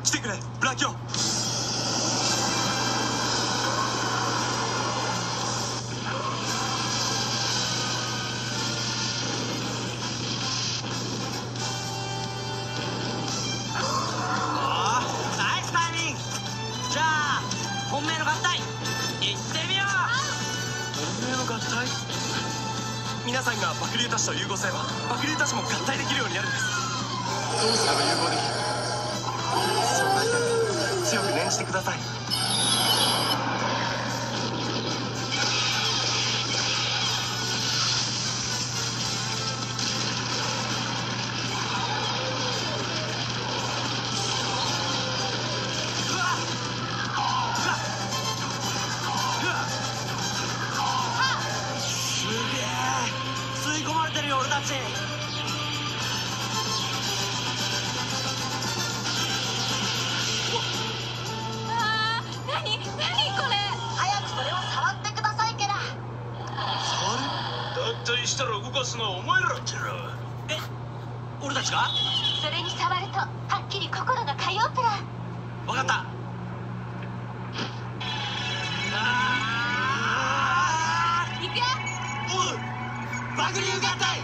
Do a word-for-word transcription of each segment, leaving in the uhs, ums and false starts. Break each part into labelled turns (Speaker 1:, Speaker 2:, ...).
Speaker 1: 来てくれブラキオ。皆さんが爆竜たちと融合すれば爆竜たちも合体できるようになるんです。どうすれば融合できる？そうなりたい。強く念じてください。
Speaker 2: したら動かすのはお前らってろ。
Speaker 1: え、俺たちが？
Speaker 3: それに触るとはっきり心が通うプラン。
Speaker 1: 分かった。
Speaker 3: あー、行くよ。
Speaker 1: おう、爆竜合体。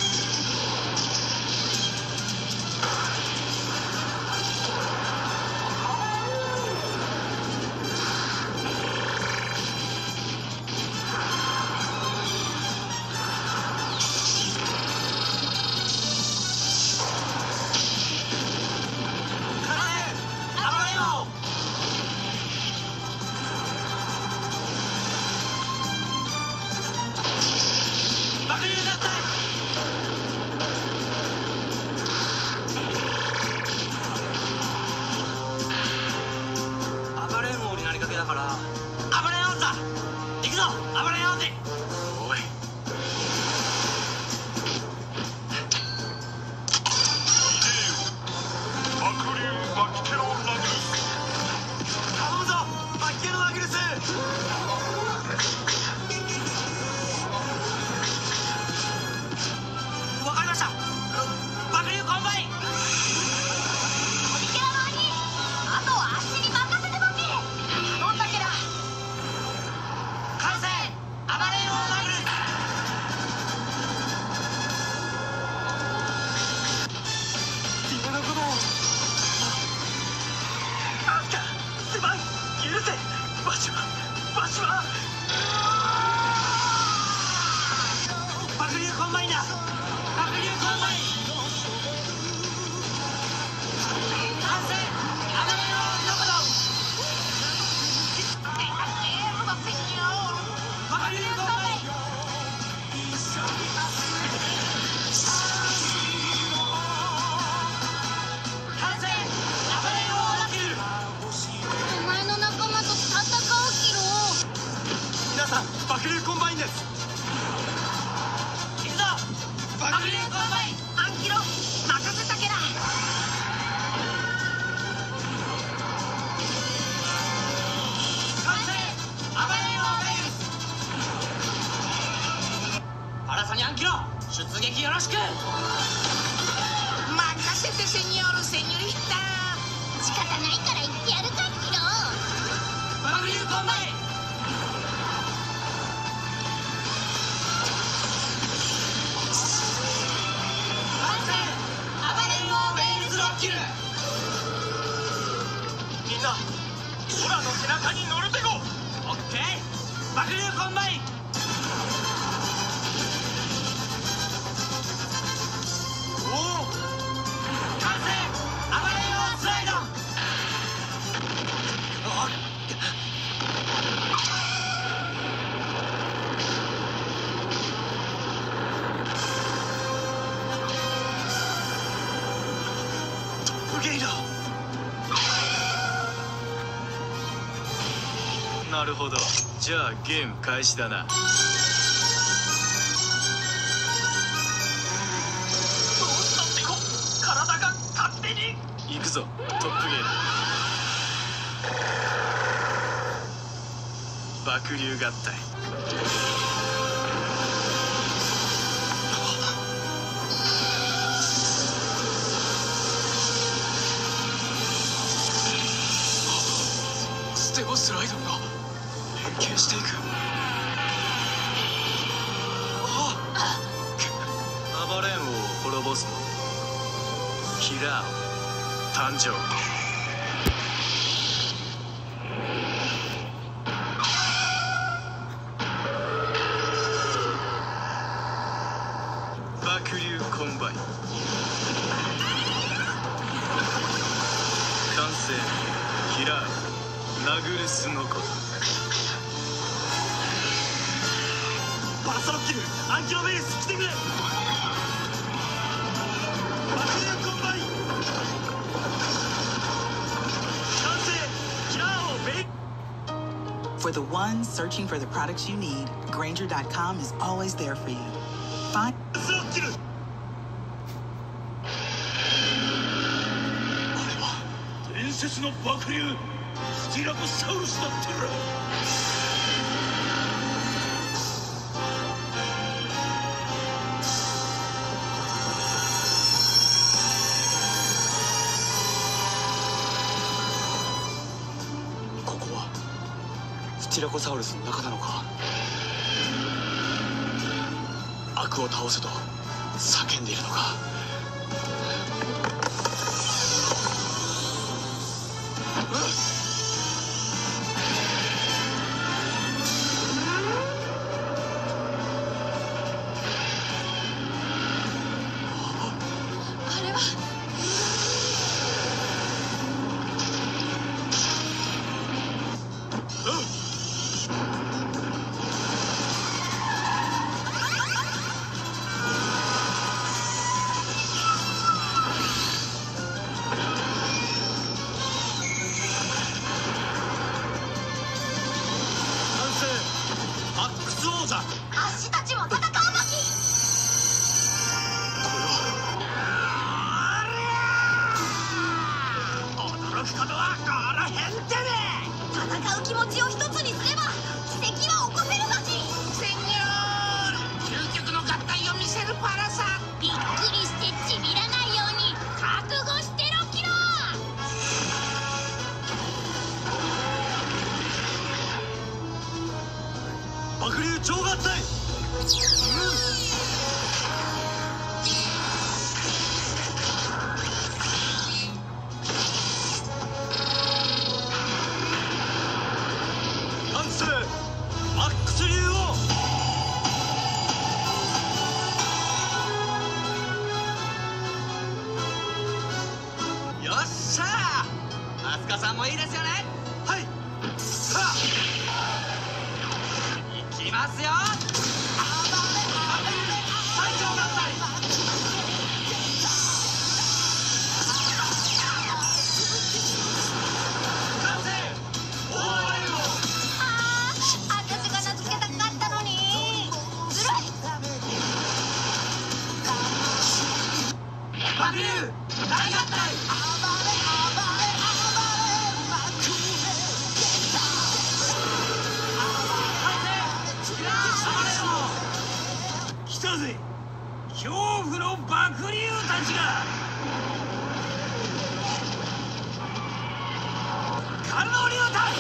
Speaker 1: だから暴れようさ。行くぞ暴れようぜ。おい
Speaker 2: 爆竜マキケロラグルス。
Speaker 1: 頼むぞマキケロラグルス。わかりました。爆竜コンバイン。
Speaker 3: トリケラの兄、あとはあっしに任せてもみ。頼んだけら。
Speaker 1: 完成暴れようラグルス。夢のことをあんたすまん許せ。わしはわしは爆竜コンバインだ。爆竜コンバイン完成暴れようどこだ。爆竜コンバイン完成暴れようラキル。
Speaker 3: お前の仲間と戦うキロ。
Speaker 1: 皆さん爆竜コンバインです。行くぞ爆竜コンバイン。
Speaker 3: アンキロ任せたけら。
Speaker 1: 完成暴れようレイルス。パラサニアンキロ出撃よろしく。
Speaker 3: 任せてセニョールセニョリッタ。仕方ないから言ってやるかキロ。
Speaker 1: 爆竜コンバイン完成暴れようレイルスロッキル。みんなオラの背中に乗るてこ。オッケー爆竜コンバイン。おお完成暴れようスライド。あっトップゲイダー。
Speaker 2: なるほど。じゃあゲーム開始だな。
Speaker 1: どうしたってこ体が勝手に。
Speaker 2: 行くぞトップゲーム。爆竜合体。
Speaker 1: ステゴスライドンが変形していく。
Speaker 2: アバレーンを滅ぼすのキラー誕生。爆竜コンバイン完成。キラーナグルスノコ。
Speaker 1: パラサロッキルアンキロベース来てくれ。爆竜コンバイン完成。キラーをベイ。
Speaker 4: For the ones searching for the products you need, Granger dot com is always there for you. Find
Speaker 1: パラサロッキル。伝説の爆竜スティラコサウルスだってら。ここはスティラコサウルスの中なのか。悪を倒せと叫んでいるのか。
Speaker 3: 足たちも戦うのき。
Speaker 1: 驚くことはこの辺でね。
Speaker 3: 戦う気持ちを一つにすれば奇跡は起こせるのき。
Speaker 5: セニョール、究極の合体を見せるパラサ。
Speaker 3: びっくりしてちびらないように覚悟してろキロ。
Speaker 1: 爆竜超合体。完成。マックス竜王。
Speaker 5: よっしゃー。アスカさんもいいですよね。
Speaker 1: はい。さあ
Speaker 5: いきますよ。
Speaker 1: 最強合体。完成。大暴れ王。
Speaker 3: あー、私が名付けたかったのにずるい。
Speaker 1: 爆竜大合体。来たぜ恐怖の爆竜たちが。観音流体。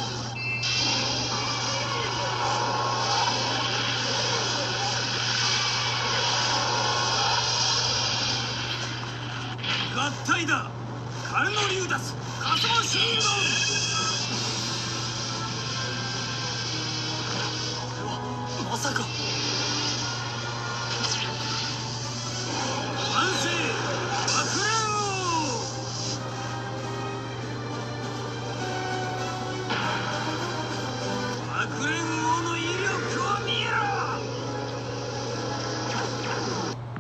Speaker 1: 合体だ。観音流脱仮想シールド。これはまさか。